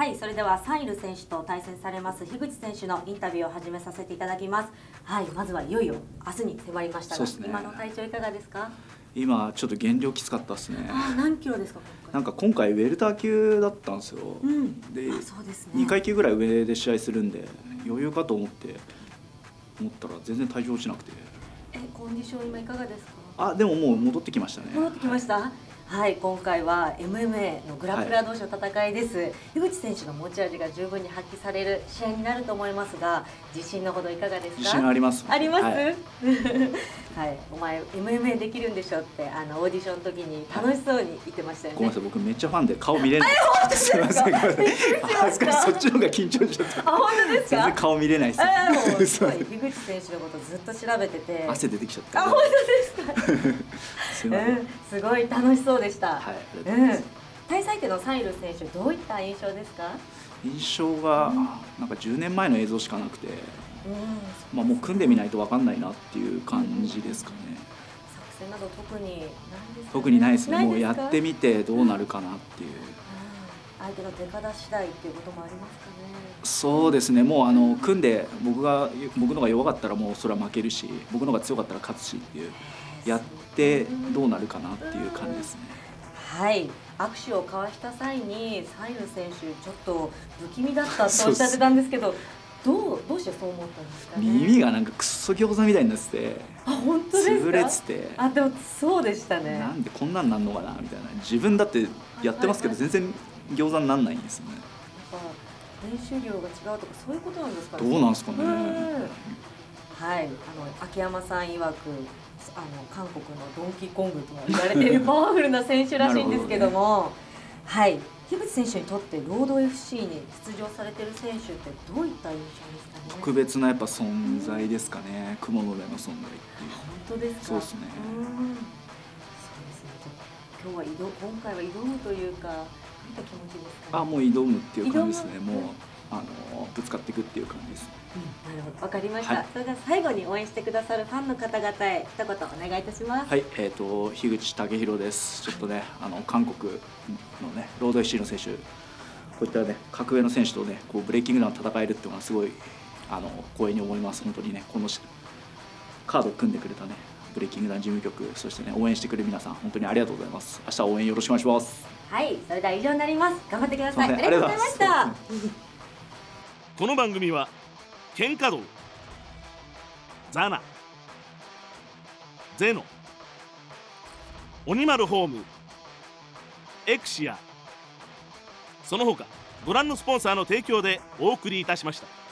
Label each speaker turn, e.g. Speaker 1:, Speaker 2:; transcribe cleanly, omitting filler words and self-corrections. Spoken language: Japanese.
Speaker 1: はい、それではサイル選手と対戦されます樋口選手のインタビューを始めさせていただきます。はい、まずはいよいよ明日に迫りましたが、今の体調いかがですか？
Speaker 2: 今ちょっと減量きつかったですね。
Speaker 1: 何キロですか？
Speaker 2: なんか今回ウェルター級だったんですよ。で、
Speaker 1: そうですね。
Speaker 2: 2階級ぐらい上で試合するんで余裕かと思ったら全然体重落ちなくて。
Speaker 1: コンディション今いかがですか？
Speaker 2: でももう戻ってきましたね。
Speaker 1: 戻ってきました。はい、今回は MMA のグラップラー同士の戦いです。樋口選手の持ち味が十分に発揮される試合になると思いますが、自信のほどいかがですか？
Speaker 2: 自信あります。
Speaker 1: あります。
Speaker 2: はい 、
Speaker 1: お前 MMA できるんでしょってオーディションの時に楽しそうに言ってましたよね。
Speaker 2: ごめんなさい、僕めっちゃファンで顔見れない。
Speaker 1: 本当ですか？
Speaker 2: すみません。恥ずかしい、そっちの方が緊張しちゃった。
Speaker 1: 本当ですか？
Speaker 2: 全然顔見れないです。
Speaker 1: もうすごい樋口選手のことずっと調べてて。
Speaker 2: 汗出てきちゃった。
Speaker 1: 本当ですか？すごい楽しそうでした。対戦相手のサイル選手、どういった印象ですか？
Speaker 2: 印象がなんか10年前の映像しかなくて、もう組んでみないと分かんないなっていう感じですかね。
Speaker 1: 作戦など特にないですか？
Speaker 2: 特にないですね。もうやってみてどうなるかなっていう。
Speaker 1: 相手の出方次第っていうこともありますかね。
Speaker 2: そうですね。もう組んで僕のが弱かったらもうそれは負けるし、僕のが強かったら勝つしっていう。やってどうなるかなっていう感じですね。
Speaker 1: はい、握手を交わした際にサイル選手ちょっと不気味だったとおっしゃってたんですけど、どうしてそう思ったんですかね。
Speaker 2: 耳がなんかクソ餃子みたいになってて、
Speaker 1: 本当ですか？
Speaker 2: 潰れてて、
Speaker 1: でもそうでしたね。
Speaker 2: なんでこんなんなんのかなみたいな。自分だってやってますけど全然餃子になんないんですよね。
Speaker 1: 練習量が違うとかそういうことなんですかね。
Speaker 2: どうなんですかね。
Speaker 1: はい、秋山さん曰く韓国のドンキーコングと言われているパワフルな選手らしいんですけども、はい、樋口選手にとってロード FC に出場されている選手ってどういった印象ですかね。
Speaker 2: 特別なやっぱ存在ですかね。雲の上の存在っていう。
Speaker 1: 本当ですか？
Speaker 2: そうですね。
Speaker 1: 今回は挑むというか、どういった気持ちですかね。
Speaker 2: もう挑むっていう感じですね。もうぶつかっていくっていう感じです。
Speaker 1: なるほど、わかりました。それでは最後に応援してくださるファンの方々へ一言お願いいたします。
Speaker 2: はい、樋口武宏です。ちょっとね、韓国のね、ロード FC の選手、こういったね、格上の選手とね、こうブレイキングダウン戦えるっていうのはすごい光栄に思います。本当にね、このカードを組んでくれたね、ブレイキングダウン事務局、そしてね、応援してくれる皆さん、本当にありがとうございます。明日は応援よろしくお願いします。
Speaker 1: はい、それでは以上になります。頑張ってください。ありがとうございました。
Speaker 3: この番組は喧嘩道、ザナ、ゼノ、鬼丸ホーム、エクシア、その他ご覧のスポンサーの提供でお送りいたしました。